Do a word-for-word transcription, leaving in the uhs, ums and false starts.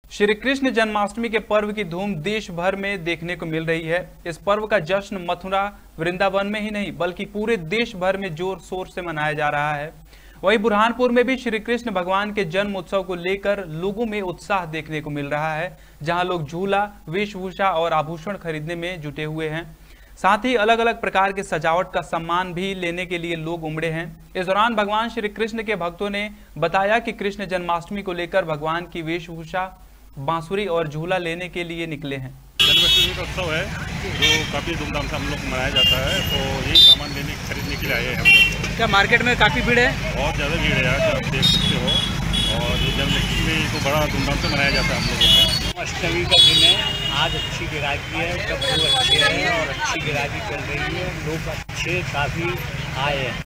श्री कृष्ण जन्माष्टमी के पर्व की धूम देश भर में देखने को मिल रही है। इस पर्व का जश्न मथुरा वृंदावन में ही नहीं बल्कि पूरे देश भर में जोर शोर से मनाया जा रहा है। वहीं बुरहानपुर में भी श्री कृष्ण भगवान के जन्म उत्सव को लेकर लोगों में उत्साह देखने को मिल रहा है, जहां लोग झूला, वेशभूषा और आभूषण खरीदने में जुटे हुए हैं। साथ ही अलग अलग प्रकार के सजावट का सामान भी लेने के लिए लोग उमड़े हैं। इस दौरान भगवान श्री कृष्ण के भक्तों ने बताया कि कृष्ण जन्माष्टमी को लेकर भगवान की वेशभूषा, बांसुरी और झूला लेने के लिए निकले हैं। जन्माष्टमी का उत्सव है जो काफ़ी धूमधाम से हम लोग मनाया जाता है, तो यही सामान लेने खरीदने के लिए आए हैं हम लोग। क्या मार्केट में काफ़ी भीड़ है? बहुत ज़्यादा भीड़ है यार, आप देख सकते हो। और ये जन्माष्टमी को बड़ा धूमधाम से मनाया जाता है हम लोगों में। अष्टमी का दिन है, आज अच्छी गिराकी है, सब लोग अच्छे हैं और अच्छी गिराकी चल रही है, लोग अच्छे काफ़ी आए हैं।